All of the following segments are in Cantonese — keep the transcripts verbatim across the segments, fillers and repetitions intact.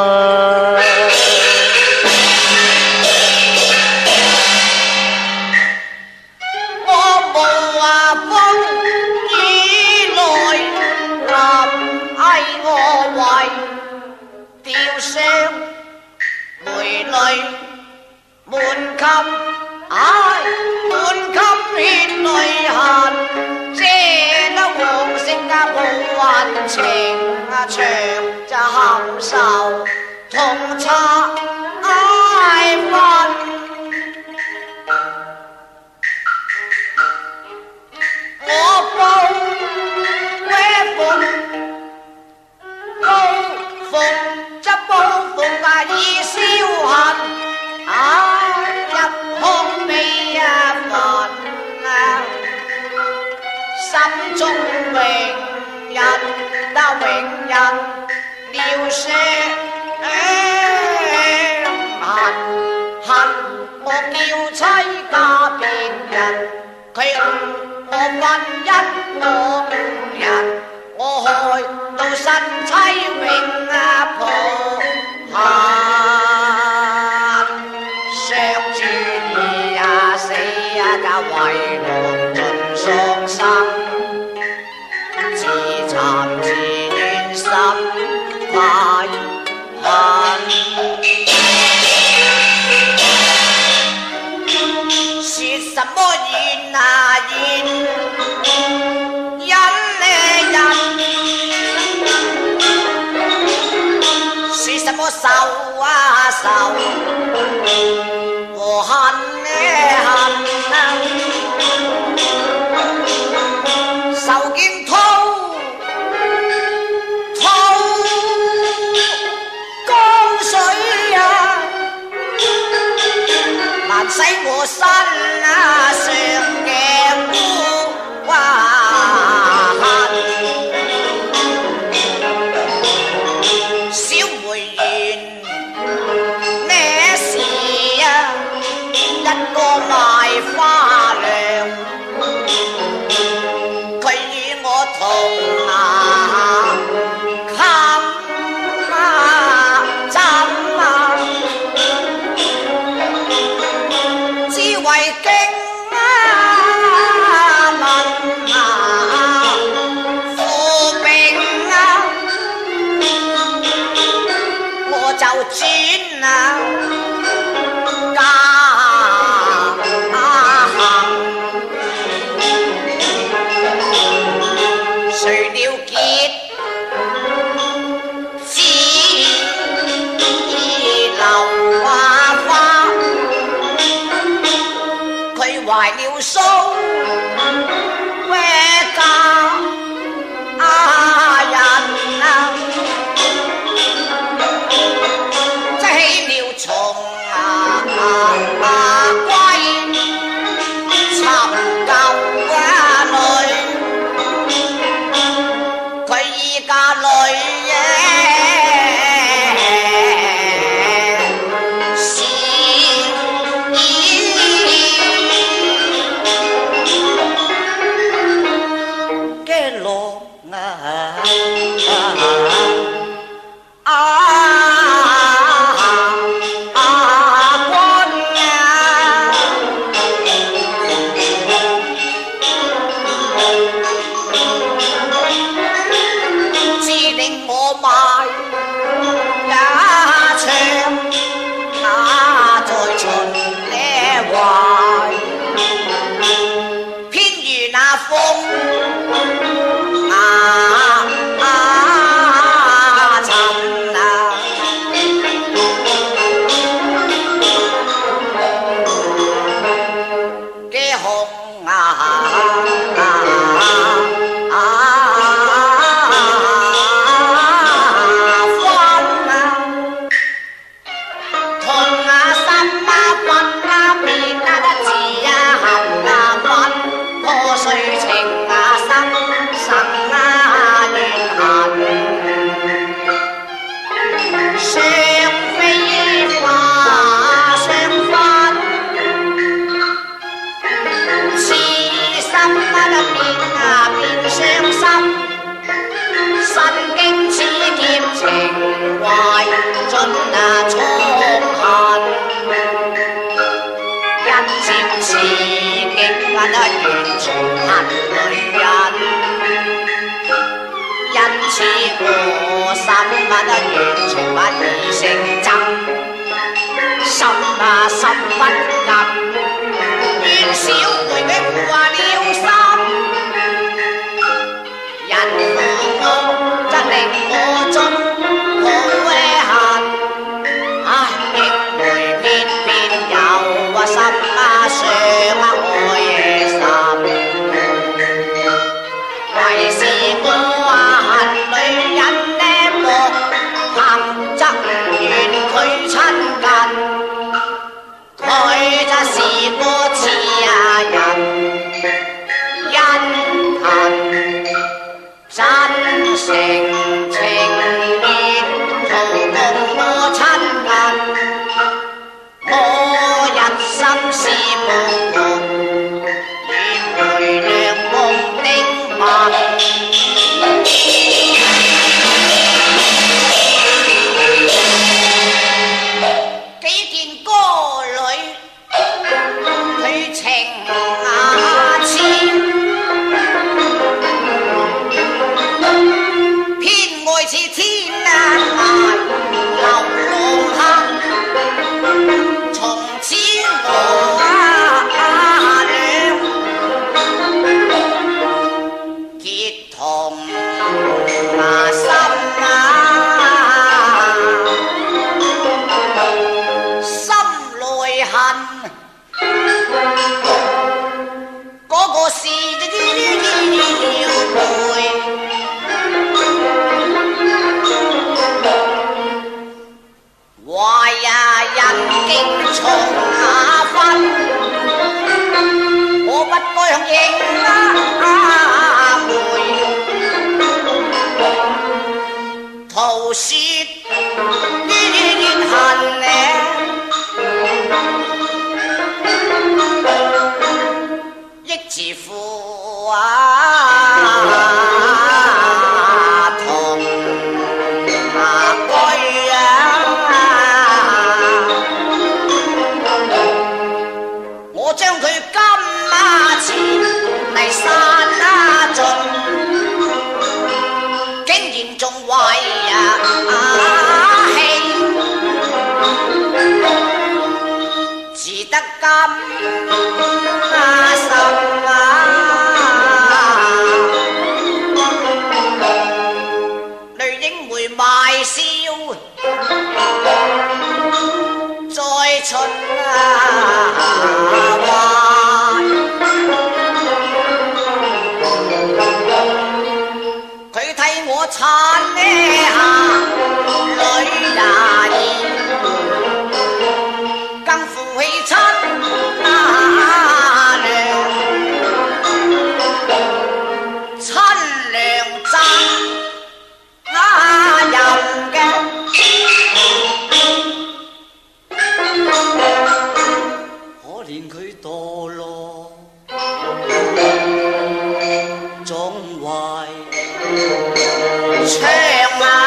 情啊長就含愁同茶愛分，我報咩鳳報鳳則報鳳啊已消恨，啊入空悲啊憤啊，心中榮人那永人了些恨恨，我叫妻嫁別人，佢誤我婚姻我誤人，我害到新妻永啊抱恨，相注意啊死啊家為我盡喪生。談自願心太恨，說什麼怨啊怨，忍啊忍，說什麼愁啊愁，和恨啊恨啊，愁見痛。使我身啊上嘅污痕，小梅園咩事啊？一個賣花娘，佢與我同啊冚啊枕啊。為經啊問啊負病啊，我就轉啊家行，誰了結枝流啊花。懷了騷咩家人啊，即起了蟲。 啊完全恨女人，因此我心啊完全不以成真，心啊心不甘，願小妹佢負了心，人負我則令我終好恨。唉，英妹偏偏有啊心啊想啊我夜心，為是我啊恨女人呢，莫行則唔願佢親近，佢就是個似啊人，殷勤真誠情願圖共我親近，我一心是無窮，願回亮夢的夢。幾件歌女佢情啊痴，偏愛似天啊流浪客，從此我啊倆結同啊心啊，心內恨嗰個是要背。話呀人經重下分，我不該向應啊妹，徒説怨恨呢，益自負啊同啊居啊。我將佢金啊錢嚟散啊盡，竟然仲為啊興，只得金啊心啊，淚影會賣笑，再出啊話，佢替我撐呢下女也更負起親啊娘，親娘責啊任嘅。可憐佢墮落，總懷長啊！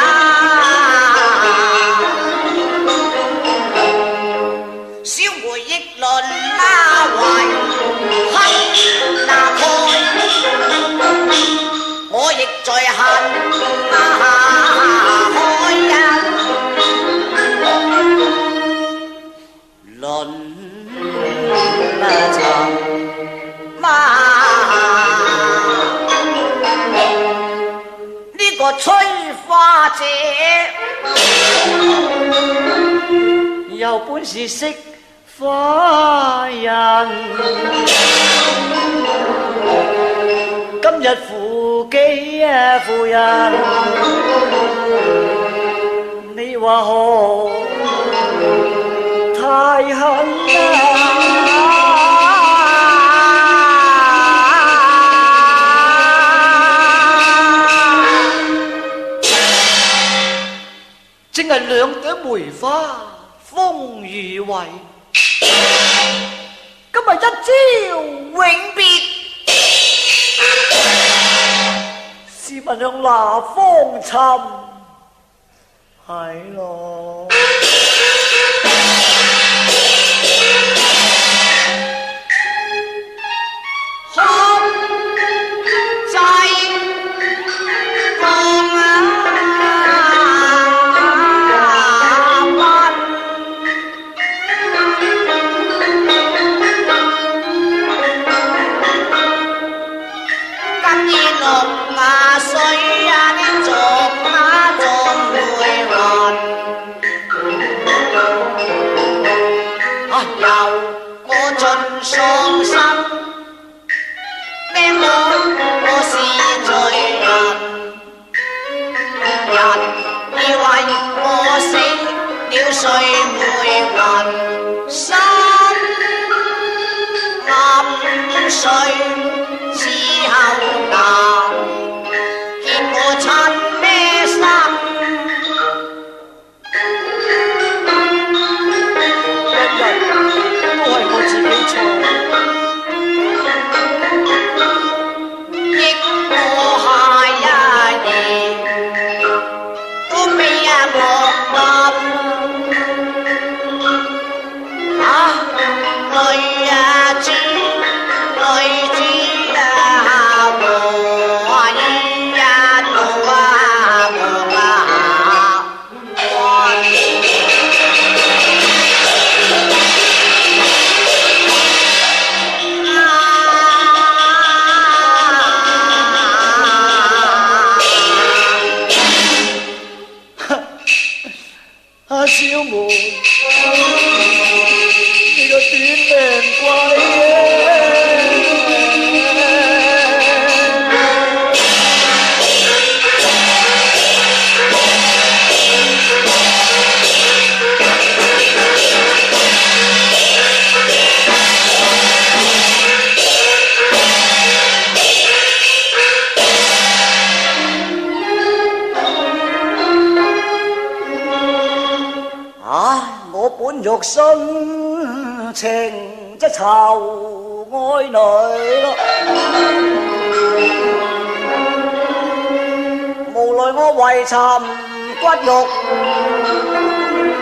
小回憶論啊懷恨那開，我亦在恨啊開啊！論尋呢個催化者有本事識花人，今日負己啊負人，你話何太狠啊！正係兩朵梅花風如遺，今日一朝永別，試問向哪方尋？係咯。 歲每雲心暗水之後難見我親咩心，日日都係我自己錯。阿小梅，你個短命鬼本欲生情即囚愛女咯，無奈我為尋骨肉，